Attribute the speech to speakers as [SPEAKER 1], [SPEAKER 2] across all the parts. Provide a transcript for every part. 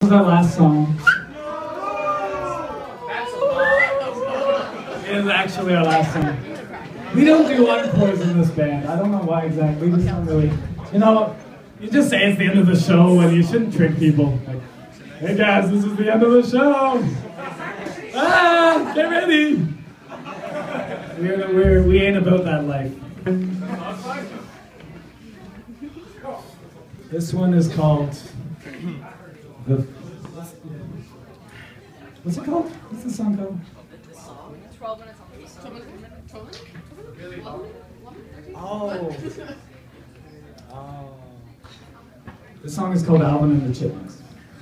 [SPEAKER 1] was our last song. It is actually our last song. We don't do encores in this band. I don't know why exactly. We just don't really, you know, you just say it's the end of the show and you shouldn't trick people. Like, hey guys, this is the end of the show. Ah, get ready. We ain't about that life. This one is called what's it called? What's the song called?
[SPEAKER 2] 12 minutes on the
[SPEAKER 1] Oh. The song is called Alvin and the Chipmunks.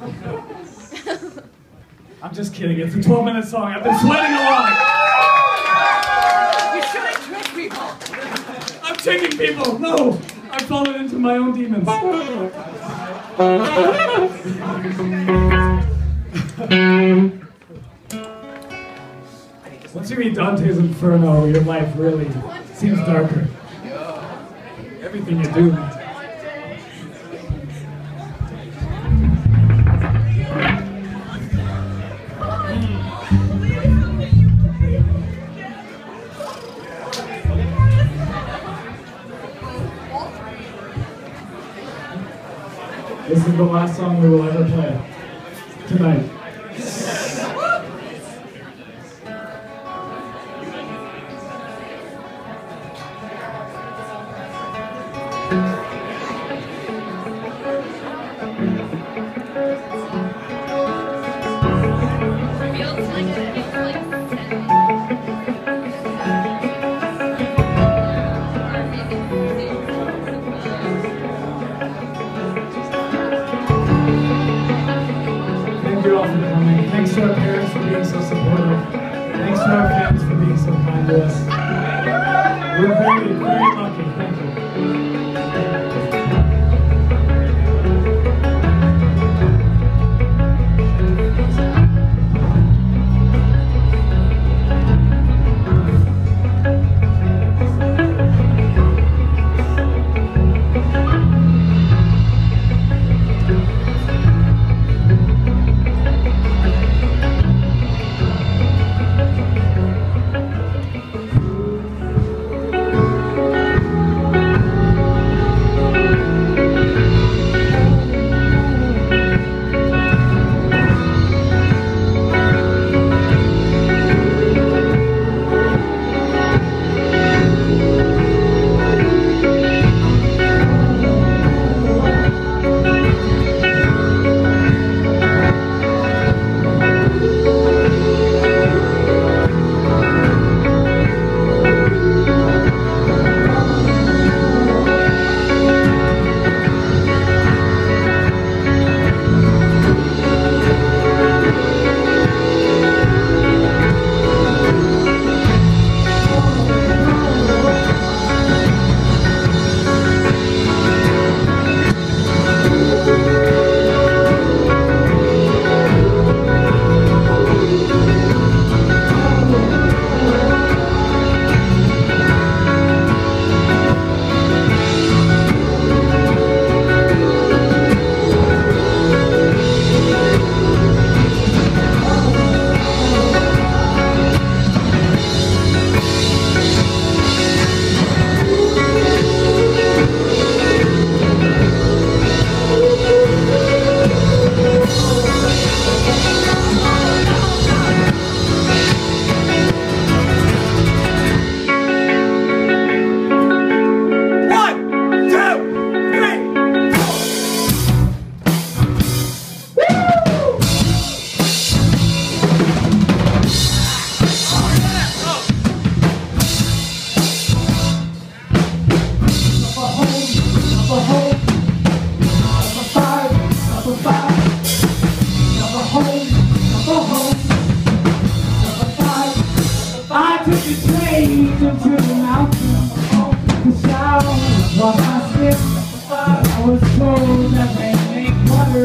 [SPEAKER 1] I'm just kidding. It's a 12-minute song. I've been sweating along.
[SPEAKER 2] You shouldn't trick people.
[SPEAKER 1] I'm tricking people. No, I've fallen into my own demons. Once you read Dante's Inferno, your life really seems darker. Everything you do. This is the last song we will ever play tonight. Thank you all for coming. Thanks to our parents for being so supportive. Thanks to our fans for being so kind to us. We're very, very lucky. Thank you. I was told that they make water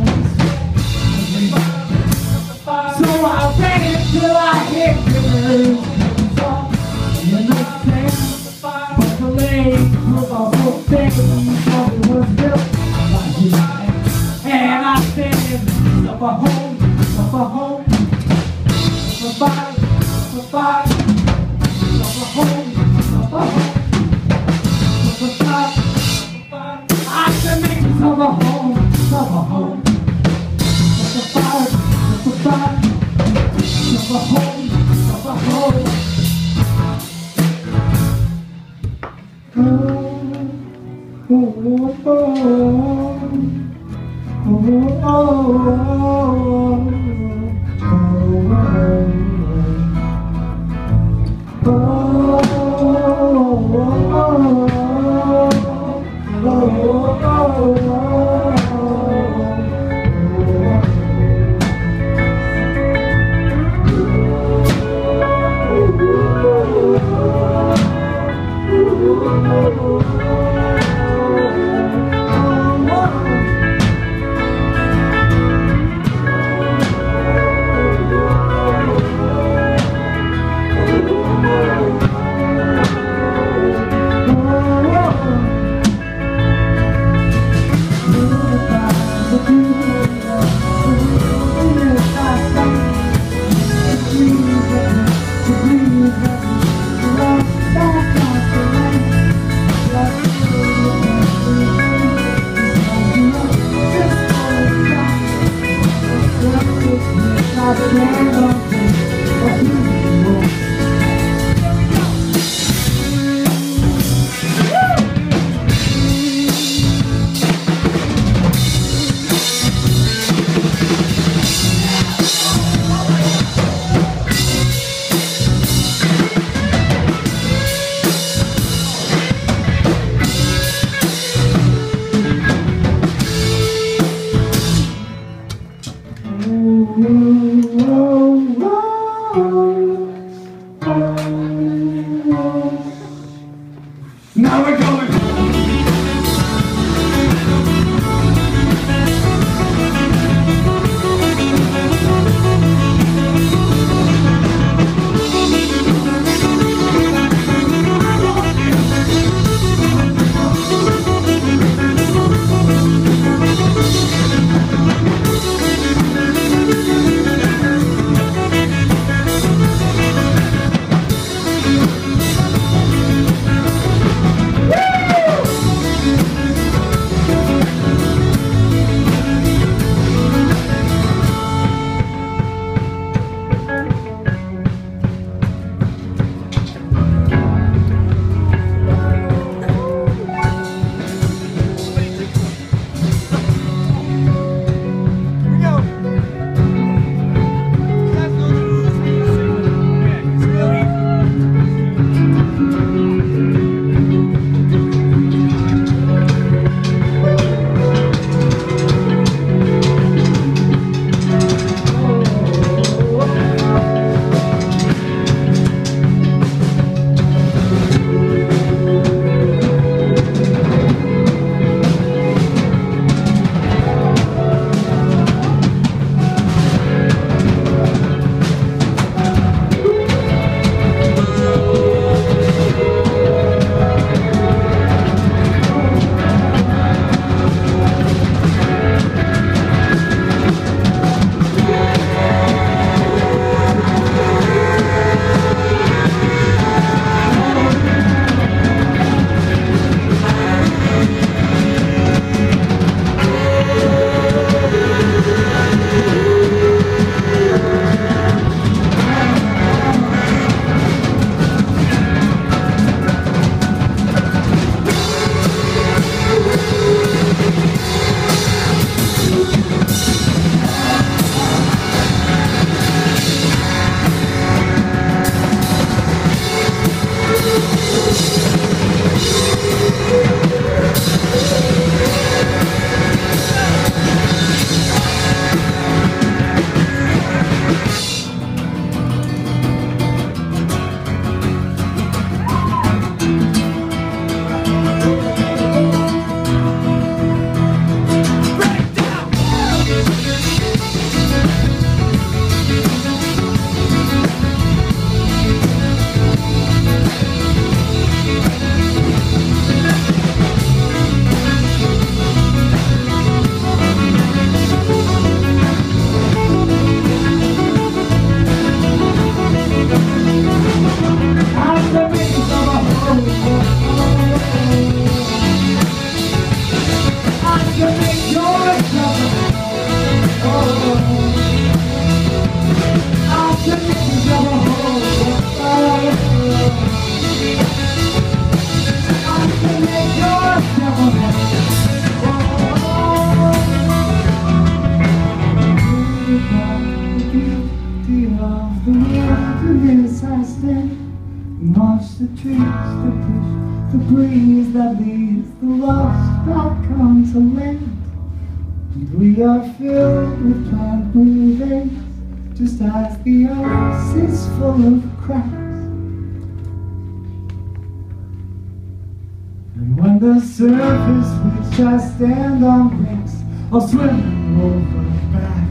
[SPEAKER 1] so I ran till I hit rivers in the sand, but the lake was also thick because it was built by human. And I said Up a home, up a home, up a bye, up a bye. Up a home, up a home, up a bye, up a bye. I said make up a home, up a home. Up a bye, up a bye. Up a home, up a home. Now we're going home. the wilderness I stand and watch the trees that push the breeze that leads the lost back onto land. And we are filled with plant blue veins, just as the ice is full of cracks. And when the surface which I stand on breaks, I'll swim over back.